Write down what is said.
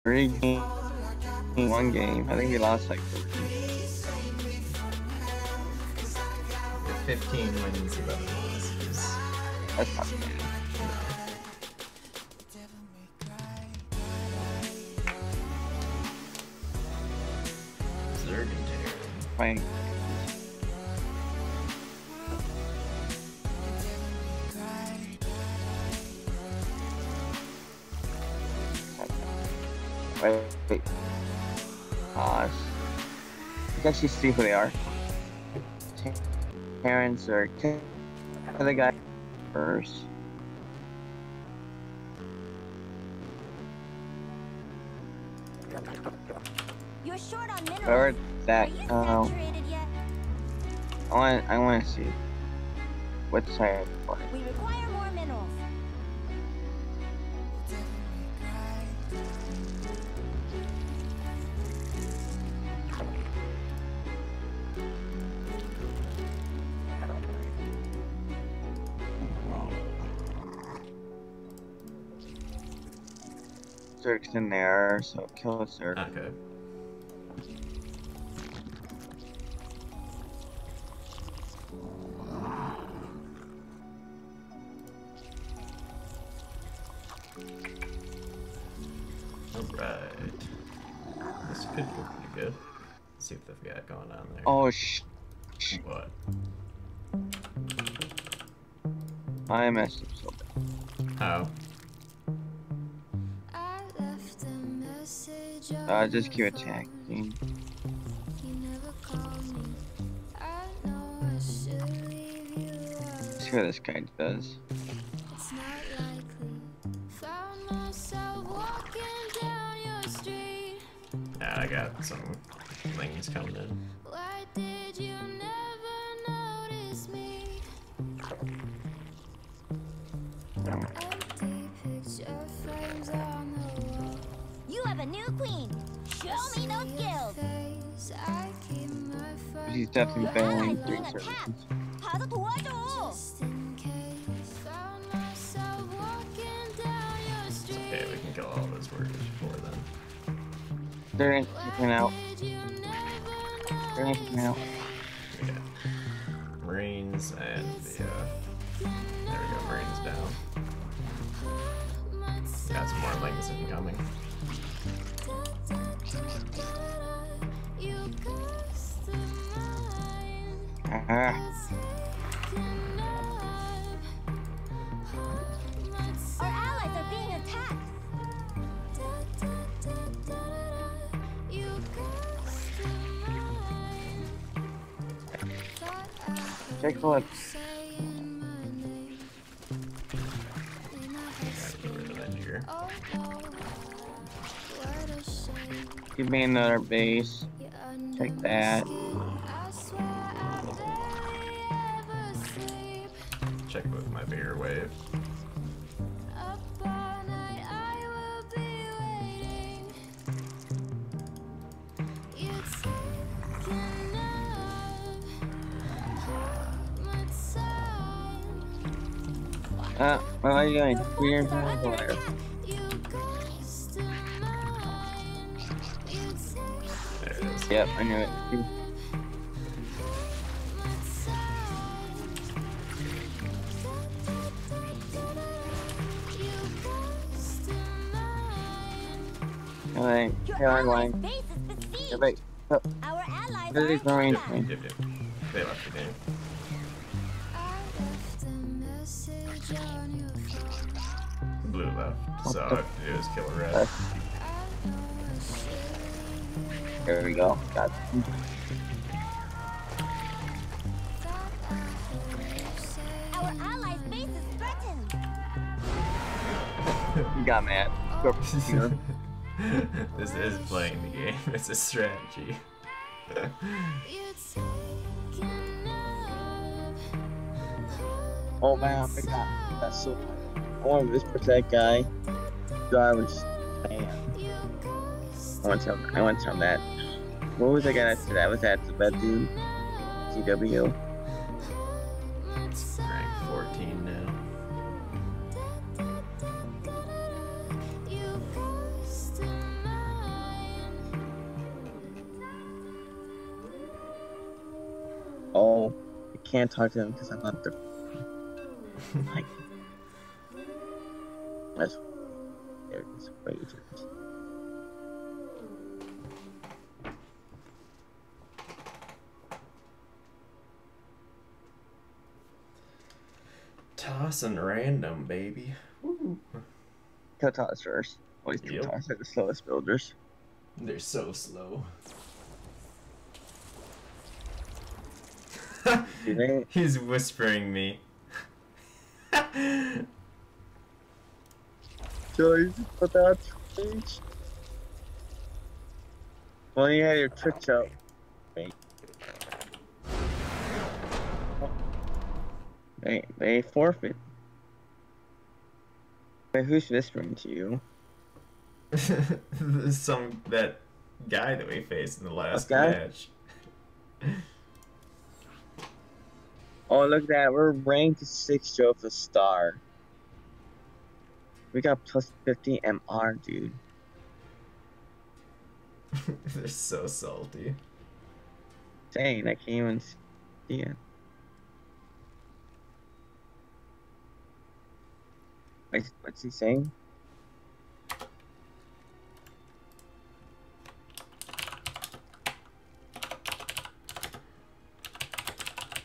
3 one game. I think we lost like 15 wins, 11 losses. that's not bad. Fine. Wait. Let's actually see who they are. Parents or the guy first. You're short on minerals. Where's that? Are you saturated yet? I want to see what side for it. We require more minerals. Zerk's in there, so kill Zerk. Okay. Alright. This could go pretty good. Let's see what they've got going on there. Oh, What? I messed up so bad. How? Just keep attacking. See what this guy does. Yeah, I got some things coming in. You have a new queen. Show me no skills. He's definitely failing Being 3 attacked. services. 가서 도와줘. Okay, we can kill all those workers before then. They're kicking out. They're kicking out. We got Marines and the, there we go, Marines down. Got some more lings incoming. Our allies are being attacked. Take a look. Gotta get rid of that here. Give me another base. Take that. Check with my bigger wave. What are you doing? Weird there. There it is. Yep, I knew it. Alright, Your yeah, I'm allies' going. base is besieged. Yeah, wait. Oh, Our allies where are are these Marines attacked. going? Yep. They left the game. Blue left, so all I have to do is kill a red. There we go. Got it. Our allies' base is threatened. You got mad. Go here. This is playing the game. It's a strategy. Oh man, I forgot. That's so. I want to just protect guy. Garbage. Man. I want to tell that. What was I gonna say? That was at the bedroom. CW. Rank 14 now. can't talk to them because I thought they're like that's they're just ragers. Tossing random, baby. Woo. Kill toss first. Always kill Yep. toss are the slowest builders. They're so slow. Do they? He's whispering me. Joey, put that page. Well, you had your Twitch up. Wait. They forfeit. Wait, who's whispering to you? That guy that we faced in the last Okay. match. Oh, look at that. We're ranked 6 Joe for star. We got plus 50 MR, dude. They're so salty. Dang, I can't even see it. Wait, what's he saying?